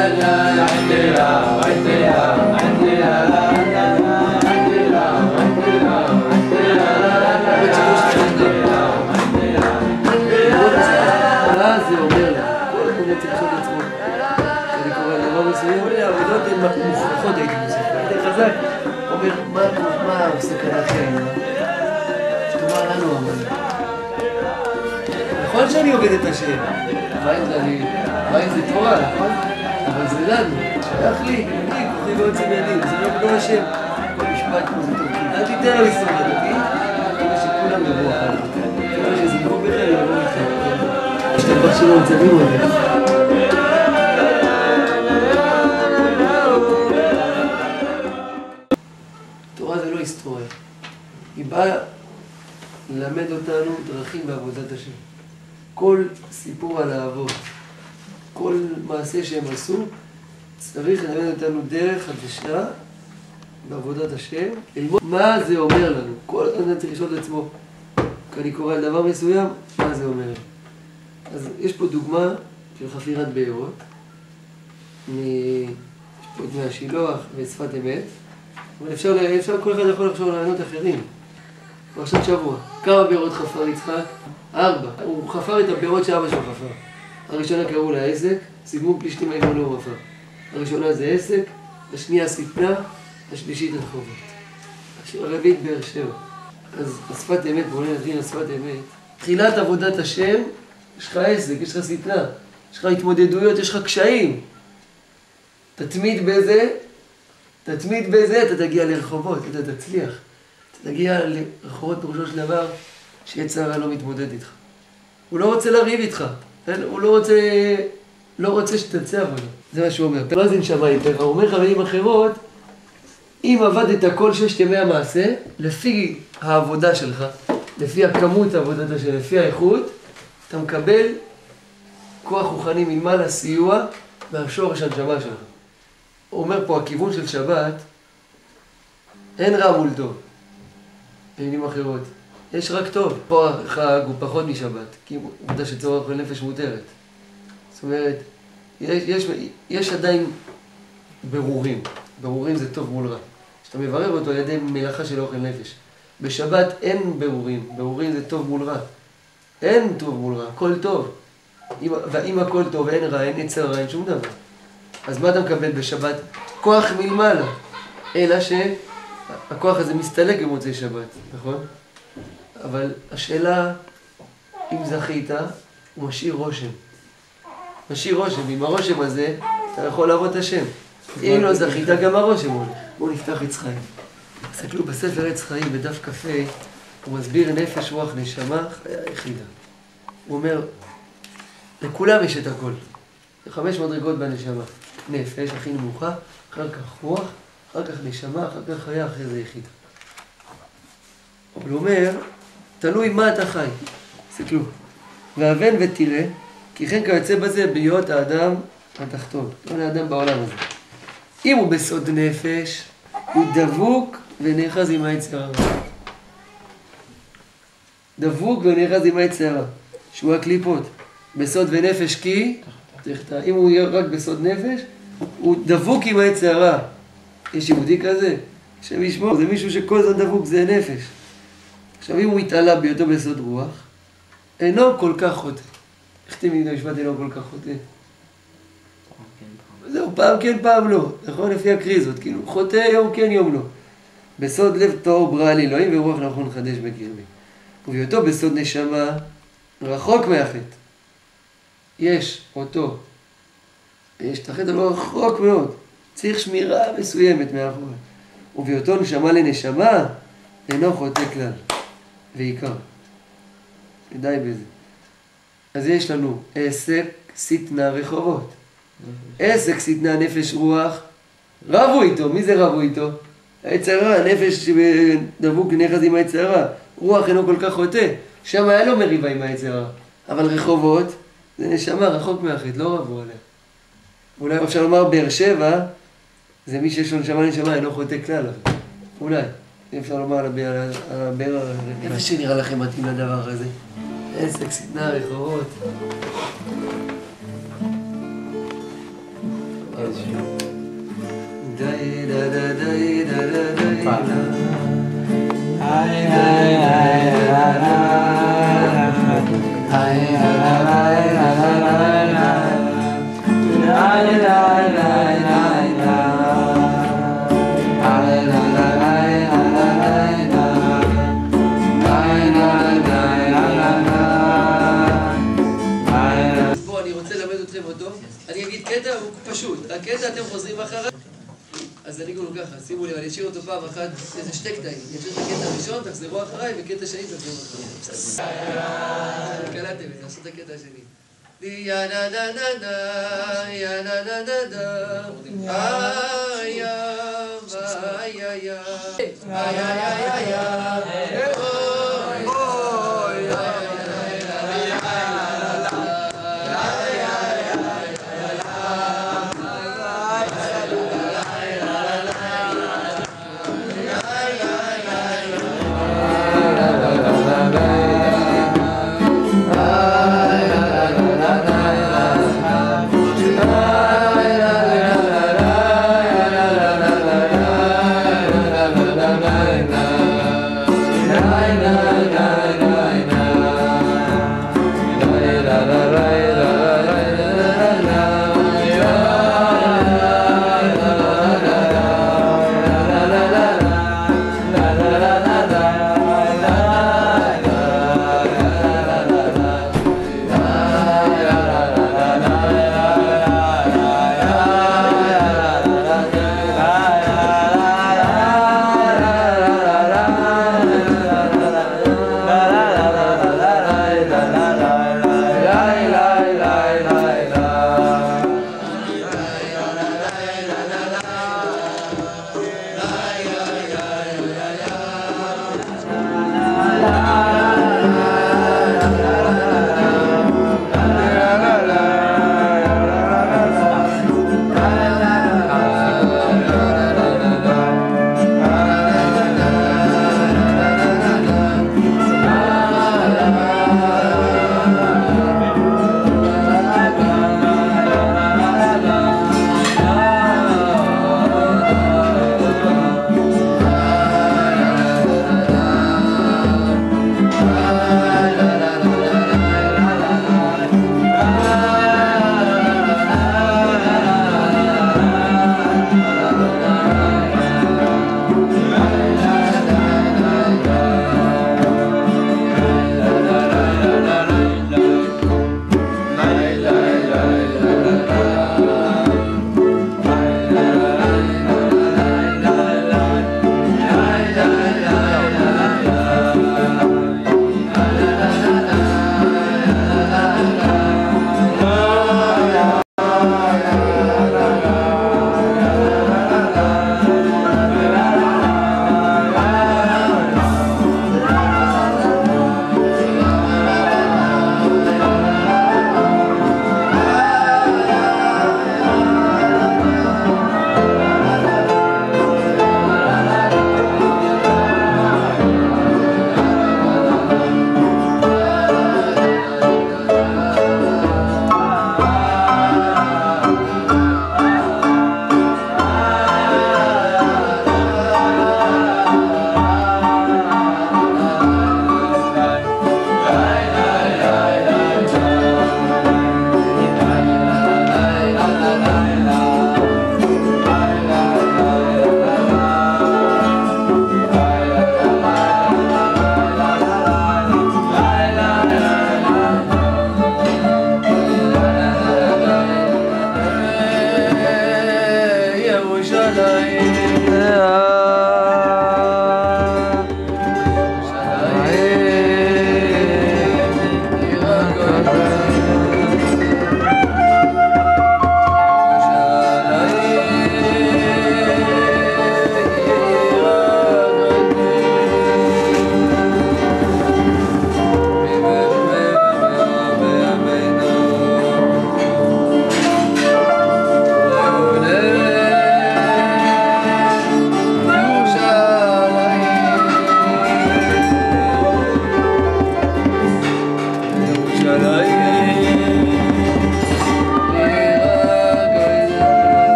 מוכרחות הייתי מוסף, הייתי חזק, אומר, מה הסכנה הכי איומה? שתאמר לנו אבל. נכון שאני עובד את השם, מה אם זה תורה, נכון? אבל זה לנו, שייך לי, כוחי ועוצם ידי, זה לא השם. כל משפט כמו זה תורכי, אל תיתן לו לסתום את אותי, כמה שכולם יבואו אחר כך. כמה שזה יבואו בכלל, יבואו איתך. השתבח שלו מצבים עליך. היסטוריה. היא באה ללמד אותנו דרכים בעבודת השם. כל סיפור על האבות, כל מעשה שהם עשו, צריך ללמד אותנו דרך חדשה בעבודת השם. ללמוד מה זה אומר לנו. כל אדם צריך לשאול את עצמו, כשאני קורא על דבר מסוים, מה זה אומר. אז יש פה דוגמה של חפירת בארות, יש פה דמי השילוח ושפת אמת, אבל אפשר, כל אחד יכול לחשוב על רעיונות אחרים. פרשת שבוע. כמה בארות חפר יצחק? 4. הוא חפר את הבארות שאבא שלו חפר. הראשונה קראו לה עסק, סימון פלישתים היינו לא חפר. הראשונה זה עסק, השנייה ספנה, השלישית רחובות. הרביעית באר שבע. אז שפת אמת, בואו נדין על שפת אמת. תחילת עבודת השם, יש לך עסק, יש לך ספנה, יש לך התמודדויות, יש לך קשיים. תתמיד בזה, אתה תגיע לרחובות, אתה תצליח. אתה תגיע לרחובות פירושו של דבר שיצר לא מתמודד איתך. הוא לא רוצה לריב איתך, הוא לא רוצה שתצא עבודה. זה מה שהוא אומר. מה זה נשמע יותר? הוא אומר לך במילים אחרות, אם עבדת כל 6 ימי המעשה, לפי העבודה שלך, לפי הכמות העבודה שלך, לפי האיכות, אתה מקבל כוח רוחני מלמעלה סיוע מהשורש הנשמה שלך. הוא אומר פה, הכיוון של שבת, אין רע מול טוב, במילים אחרות. יש רק טוב. פה החג הוא פחות משבת, כי הוא יודע שצורך לנפש מותרת. זאת אומרת, יש עדיין ברורים. ברורים זה טוב מול רע. כשאתה מברר אותו על ידי מלאכה של אוכל נפש. בשבת אין ברורים. ברורים זה טוב מול רע. אין טוב מול רע, הכל טוב. ואם הכל טוב, אין רע, אין יצר רע, אין שום דבר. אז מה אתה מקבל בשבת? כוח מלמעלה. אלא שהכוח הזה מסתלק במוצאי שבת, נכון? אבל השאלה, אם זכית, הוא משאיר רושם. משאיר רושם. עם הרושם הזה, אתה יכול לעבוד את השם. אם לא זכית, גם הרושם הוא. בואו נפתח עץ חיים. תסתכלו בספר עץ חיים, בדף קפה, הוא מסביר נפש, רוח, נשמה, חיה יחידה. הוא אומר, לכולם יש את הכל. 5 מדרגות בנשמה. נפש, הכי נמוכה, אחר כך רוח, אחר כך נשמה, אחר כך חיה, אחרי זה יחידה. אבל הוא אומר, תלוי מה אתה חי. תסתכלו. והבן ותראה, כי כן כיוצא בזה בהיות האדם התחתון. לא לאדם בעולם הזה. אם הוא בסוד נפש, הוא דבוק ונאחז עם העץ הרע. דבוק ונאחז עם העץ הרע. שהוא הקליפות. בסוד ונפש כי, אם הוא יהיה רק בסוד נפש, הוא דבוק עם העץ הרע. יש יהודי כזה? השם ישמור, זה מישהו שכל זאת דבוק, זה נפש. עכשיו אם הוא התעלה בהיותו בסוד רוח, אינו כל כך חוטא. איך תמיד המשפט אינו כל כך חוטא? זהו, פעם כן, פעם לא. נכון? לפי הקריזות. כאילו, חוטא יום כן, יום לא. בסוד לב טהור ברא לי אלוהים ורוח נכון חדש בקרבי. ובהיותו בסוד נשמה, רחוק מהחטא. יש אותו. יש את החטא לא רחוק מאוד. צריך שמירה מסוימת מאחורי. ובהיותו נשמה לנשמה, אינו חוטא כלל. ועיקר. ודי בזה. אז יש לנו עסק, שטנה, רחובות. עסק, שטנה, נפש, רוח. רבו איתו. מי זה רבו איתו? העץ הרע, נפש דבוק נאחז עם העץ הרע. רוח אינו כל כך חוטא. שם היה לו מריבה עם העץ הרע. אבל רחובות, זה נשמה רחוק מהחטא, לא רבו עליה. אולי אפשר לומר באר שבע, זה מי שיש לו נשמה לנשמה, אינו חוטא כלל. אולי. אפשר לומר על הבאר... איפה שנראה לכם מתאים לדבר הזה? עסק, שטנה, רחובות. אני אגיד קטע, הוא פשוט. הקטע אתם חוזרים אחריי. אז אני קוראים ככה, שימו לב, אני אשאיר אותו פעם אחת, איזה שתי קטעים. אני אשאיר את הקטע הראשון, תחזרו אחריי, וקטע שני תחזרו אחריי. בסדר. קלטתם את זה, עשו את הקטע השני. יא נה נה נה נה, יא נה נה נה נה, איה, איה, איה, איה, איה,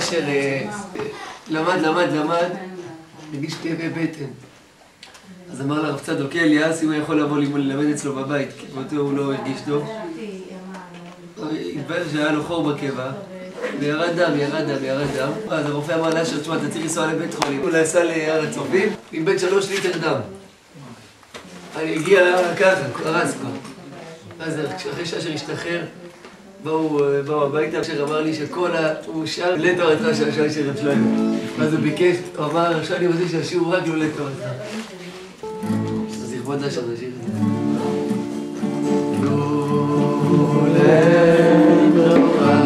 אשר למד, הרגיש כאבי בטן. אז אמר לרב צדוק אליאס, אם הוא יכול לבוא ללמד אצלו בבית, כי באותו הוא לא הרגיש טוב. התברר שהיה לו חור בקיבה, וירד דם. אז הרופא אמר לאשר, תשמע, אתה צריך לנסוע לבית חולים. הוא נסע להר הצופים, איבד 3 ליטר דם. אני הגיע ככה, הרס כבר. אז אחרי שאשר השתחרר, באו הביתה, אשר אמר לי הוא שר לתורתך שהשעה של רב שלמה. אז הוא ביקש, הוא אמר, עכשיו אני רוצה שהשיעור רק לא לתורתך. אז לכבוד אשר נשאיר את זה. לא לתורתך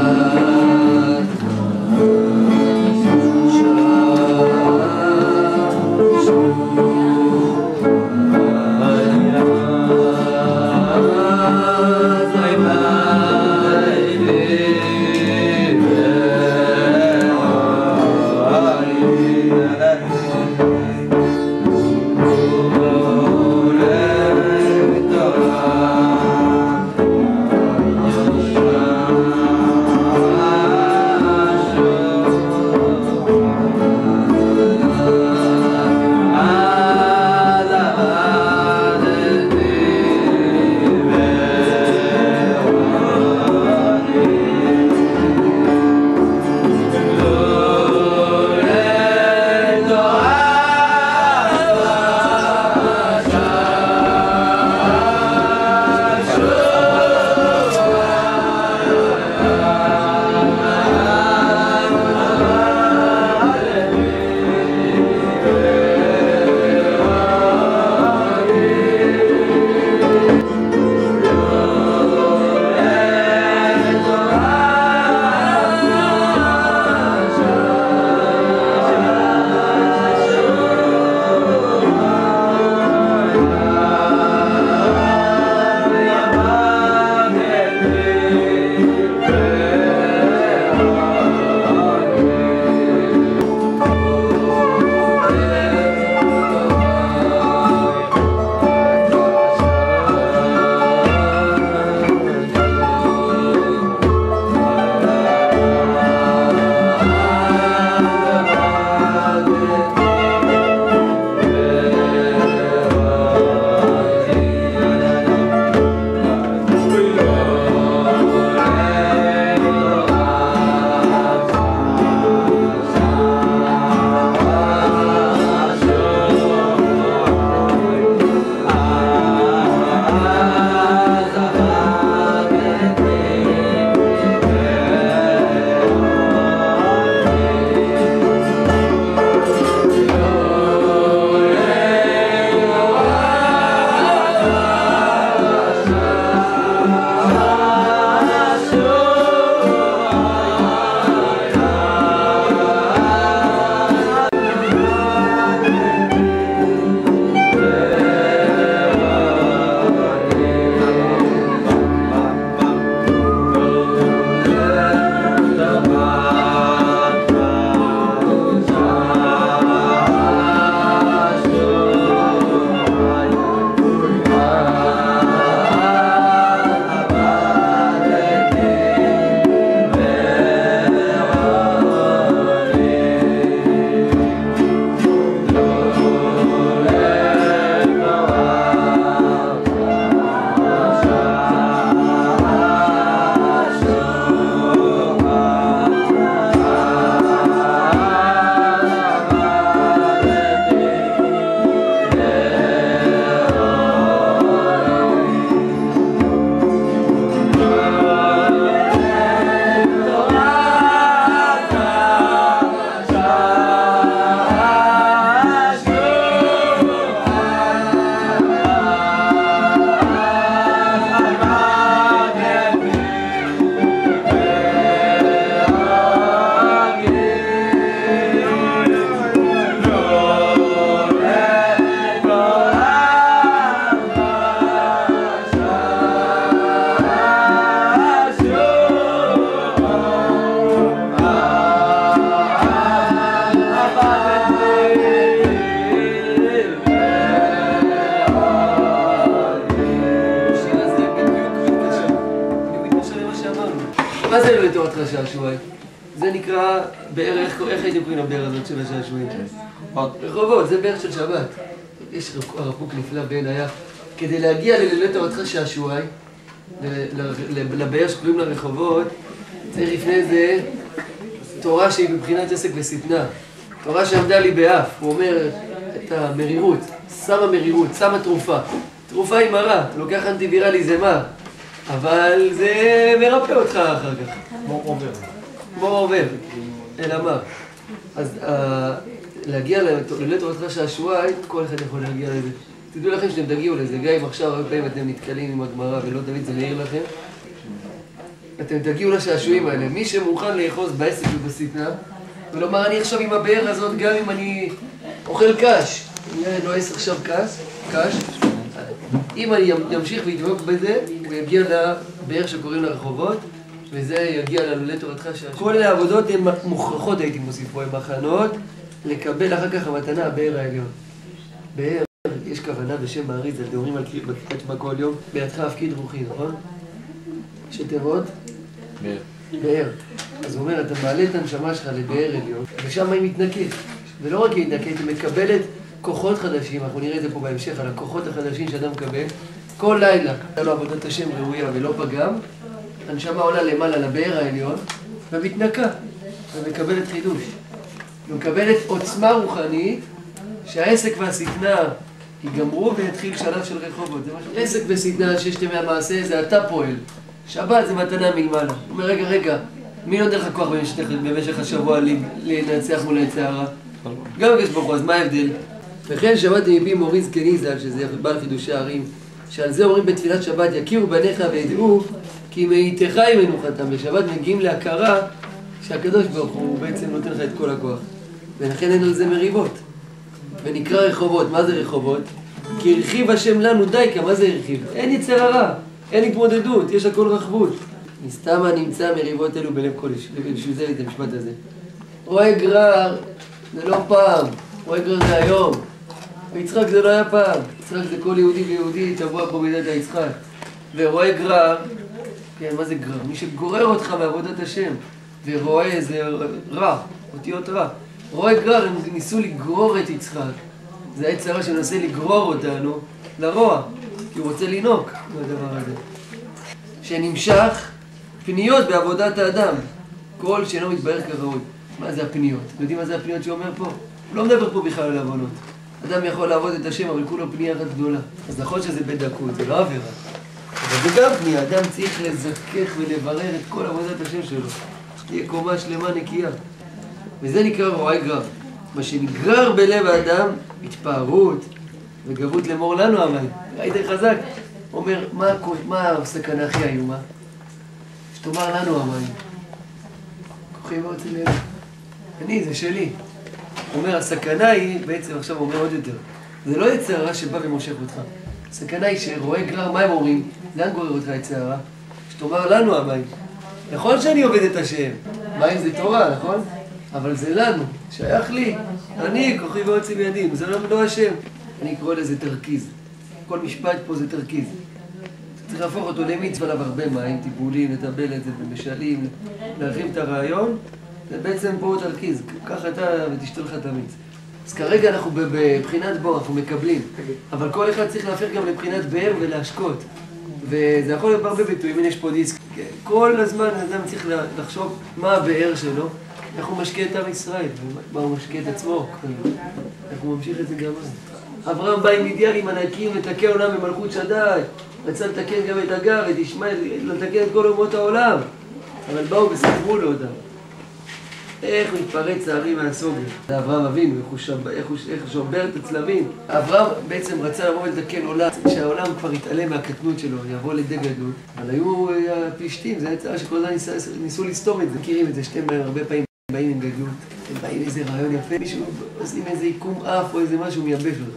מה זה לא לתורתך שעשועי? זה נקרא באר, איך הייתם קוראים לבאר הזאת של השעשועים? רחובות, זה באר של שבת. יש הרב קוק נפלא בן היה, כדי להגיע ללילי תורתך שעשועי, לבאר שקוראים לה רחובות, צריך לפני זה תורה שהיא מבחינת עסק ושטנה. תורה שעמדה לי באף, הוא אומר את המרירות, שמה מרירות, שמה תרופה. תרופה היא מרה, לוקח אנטיבירלי זה מר, אבל זה מרפא אותך אחר כך. כמו עובר, אלא מה? אז להגיע ללילי תורתך שעשועי, כל אחד יכול להגיע לזה. תדעו לכם שאתם תגיעו לזה, גם אם עכשיו הרבה פעמים אתם נתקלים עם הגמרא ולא תמיד זה מעיר לכם, אתם תגיעו לשעשועים האלה. מי שמוכן לאחוז בעסק ובשטנה, ולומר אני עכשיו עם הבאר הזאת גם אם אני אוכל קש, אני נועס עכשיו קש, אם אני אמשיך וידבוק בזה, הוא יגיע לבאר שקוראים לרחובות, וזה יגיע ללילי תורתך שעשועי. כל אלה העבודות הן מוכרחות, הייתי מוסיף פה, הן הכנות לקבל אחר כך המתנה, הבאר העליון. באר, יש כוונה בשם האריז, אתם אומרים על בכיתת שמע כל יום, בידך הפקיד רוחי, נכון? שתיבות? באר. באר. אז הוא אומר, אתה מעלה את הנשמה שלך לבאר עליון, ושם היא מתנקית. ולא רק היא מתנקית, היא מקבלת כוחות חדשים, אנחנו נראה את זה פה בהמשך, על הכוחות החדשים שאדם מקבל. כל לילה, היה לו עבודת השם ראויה ולא פגם, הנשמה עולה למעלה לבאר העליון, ומתנקה, ומקבלת חידוש. ומקבלת עוצמה רוחנית, שהעסק והשטנה ייגמרו ויתחיל שלב של רחובות. עסק ושטנה ששת ימי המעשה זה אתה פועל. שבת זה מתנה מלמעלה. הוא אומר, רגע, מי נותן לך כוח במשך השבוע לנצח מול היצר הרע? גם הקדוש ברוך הוא, אז מה ההבדל? וכן שבת מפי מורי זקני ז"ל, שזה בעל חידושי הערים, שעל זה אומרים בתפילת שבת, יכירו בניך וידעו, כי מאיתך היא מנוחתם. בשבת מגיעים להכרה שהקדוש ברוך הוא בעצם נותן לך את כל הכוח. ולכן אין על זה מריבות. ונקרא רחובות. מה זה רחובות? כי הרחיב השם לנו דייקה. מה זה הרחיב? אין יצר הרע, אין התמודדות, יש הכל רחבות. מסתמה נמצא מריבות אלו בלב כל איש. בשביל זה את המשפט הזה. רואה גרר זה לא פעם, רואה גרר זה היום. ויצחק זה לא היה פעם. יצחק זה כל יהודי ויהודי טבוע פה בידת היצחק. ורואה גרר, כן, מה זה גרר? מי שגורר אותך מעבודת השם. ורואה זה רע, אותיות רע. רואה גרר, הם ניסו לגרור את יצחק. זה היצר הרע שמנסה לגרור אותנו לרוע, כי הוא רוצה לינוק בדבר הזה. שנמשך פניות בעבודת האדם, כל שאינו מתבהר כראוי. מה זה הפניות? אתם יודעים מה זה הפניות שאומר פה? הוא לא מדבר פה בכלל על עוונות. אדם יכול לעבוד את השם, אבל כולו פנייה אחת גדולה. אז נכון שזה בדקות, זה לא עבירה. אבל זה גם פנייה, אדם צריך לזכך ולברר את כל עבודת השם שלו. תהיה קומה שלמה נקייה. וזה נקרא רואה גרר. מה שנגרר בלב האדם, התפארות וגבות לאמור לנו המים. ראיתם חזק? אומר, מה הסכנה הכי איומה? שתאמר לנו המים. כוחי מאוד לב. זה שלי. אומר, הסכנה היא, בעצם עכשיו אומר עוד יותר, זה לא יצר הרע שבא ומושך אותך. הסכנה היא שרואה גרר, מה הם אומרים? לאן גורר אותך יצר הרע? שתאמר לנו המים. נכון שאני עובד את השם. מים זה תורה, נכון? אבל זה לנו, שייך לי. אני, כוחי ועוצם ידים, זה לא השם. אני קורא לזה תרכיז. כל משפט פה זה תרכיז. צריך להפוך אותו למצווה עליו הרבה מים, טיפולים, לטבל את זה במשלים, להרחיב את הרעיון. זה בעצם פה תרכיז, קח אתה ותשתה לך את המיץ. אז כרגע אנחנו בבחינת בור, אנחנו מקבלים. אבל כל אחד צריך להפך גם לבחינת באר ולהשקות. וזה יכול להיות הרבה ביטויים, הנה יש פה דיסק. כל הזמן אדם צריך לחשוב מה הבאר שלו, איך הוא משקה את עם ישראל, מה הוא משקה את עצמו. איך הוא ממשיך את זה גם אז. אברהם בא עם אידיאלים ענקים לתקן עולם במלכות שדי. רצה לתקן גם את הגר, את ישמעאל, לתקן את כל אומות העולם. אבל באו וספרו לו אותם. איך מתפרץ הערים מהסוגר. זה אברהם אבינו, איך הוא שובר את הצלבים. אברהם בעצם רצה לבוא לתקן עולם, שהעולם כבר יתעלם מהקטנות שלו, יבוא לידי גדלות. אבל היו הפלישתים, זה יצא שכל הזמן ניסו לסתום את זה. מכירים את זה, שאתם הרבה פעמים באים עם גדלות, אתם באים איזה רעיון יפה, מישהו עושים איזה עיקום אף או איזה משהו מייבש אותו.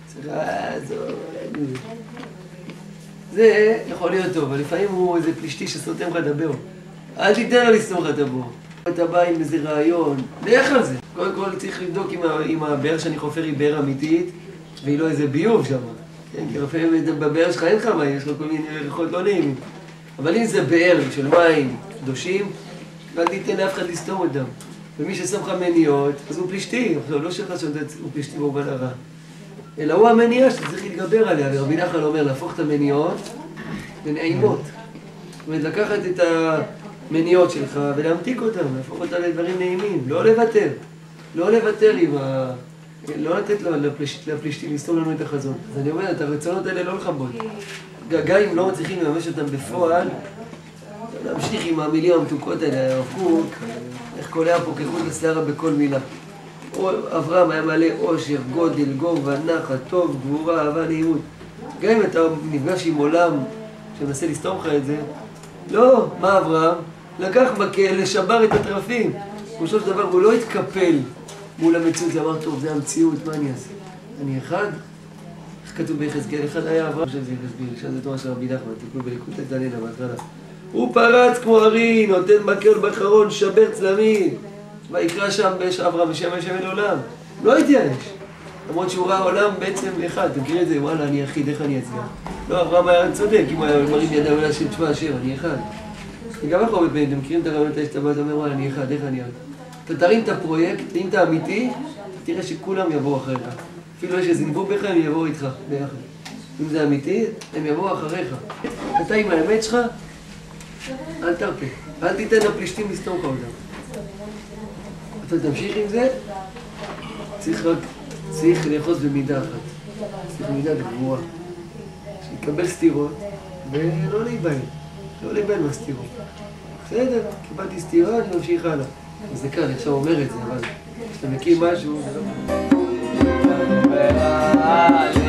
זה יכול להיות טוב, אבל לפעמים הוא איזה פלישתי שסותם לך את הבור. אל תיתן לו לסתום לך את הבור. אתה בא עם איזה רעיון, לך על זה. קודם כל צריך לבדוק אם הבאר שאני חופר היא באר אמיתית, והיא לא איזה ביוב שם. כן, כי לפעמים בבאר שלך אין לך מים, יש לך כל מיני ריחות לא נעימים. אבל אם זה באר של מים קדושים, ואל תיתן לאף אחד לסתום אותם. ומי ששם לך מניעות, אז הוא פלישתי. עכשיו, לא שלך שהוא פלישתי במובן הרע. אלא הוא המניעה שאתה צריך להתגבר עליה. ורבי נחמן אומר, להפוך את המניעות לנעימות. זאת אומרת, לקחת את המניעות שלך ולהמתיק אותם, להפוך אותם לדברים נעימים. לא לוותר. לא לוותר עם ה... לא לתת לו לפלישתי לסתום לנו את החזון. אז אני אומר, את הרצונות האלה לא לכבות. גם אם לא מצליחים לממש אותם בפועל, להמשיך עם המילים המתוקות האלה, הרב קוק, איך קולע פה כחוט לשערה בכל מילה. אברהם היה מלא עושר, גודל, גובה, נחת, טוב, גבורה, אהבה, נעימות. גם אם אתה נפגש עם עולם שמנסה לסתום לך את זה, לא, מה אברהם? לקח בכלא, שבר את הטרפים. בסופו של דבר הוא לא התקפל מול המציאות, זה אמר, טוב, זה המציאות, מה אני אעשה? אני אחד? איך כתוב ביחזקאל? אחד היה אברהם, עכשיו זה יסביר, עכשיו זה תורה של רבי נחמן, תקנו בליקוטי תנינא בהתחלה. הוא פרץ כמו ארי, נותן מקל בחרון, שבר צלמים. ויקרא שם באש אברהם ושם השם אל עולם. לא התייאש. למרות שהוא ראה עולם בעצם אחד. אתם מכירים את זה? וואלה, אני יחיד, איך אני אצליח? לא, אברהם היה צודק, אם הוא היה מרים ידיו אליו של תשמע השם, אני אחד. וגם אנחנו הרבה פעמים, אתם מכירים את הרעיונות האלה שאתה בא, אתה אומר, וואלה, אני אחד, איך אני אחד? אתה תרים את הפרויקט, אם אתה אמיתי, תראה שכולם יבואו אחריך. אפילו שזינבו בך, הם יבואו איתך ביחד. אם זה אמיתי, הם יבואו אחריך. אתה עם האמת שלך, אל תרפה. אל תיתן לפלישתים לסתום לך אותם. אתה תמשיך עם זה, צריך לאחוז במידה אחת. צריך במידה גבוהה. שיקבל סתירות ולא להיבהל. לא להיבהל מהסתירות. בסדר, קיבלתי סתירה, אני ממשיך הלאה. אז זה כאן, אני עכשיו אומר את זה, אבל כשאתה מקים משהו, זה לא...